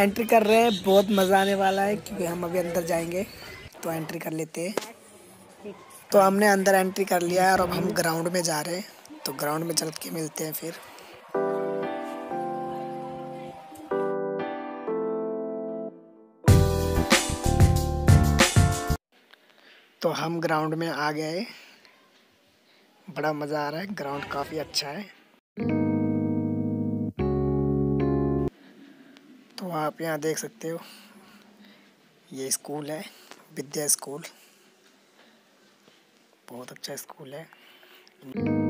Entry कर रहे हैं, बहुत मज़ा आने वाला है क्योंकि हम अभी अंदर जाएंगे। तो एंट्री कर लेते हैं। तो हमने अंदर एंट्री कर लिया है और अब हम ग्राउंड में जा रहे हैं। तो ग्राउंड में चल के मिलते हैं फिर। तो हम ग्राउंड में आ गए, बड़ा मज़ा आ रहा है, ग्राउंड काफ़ी अच्छा है। तो आप यहाँ देख सकते हो, ये स्कूल है, विद्या स्कूल, बहुत अच्छा स्कूल है।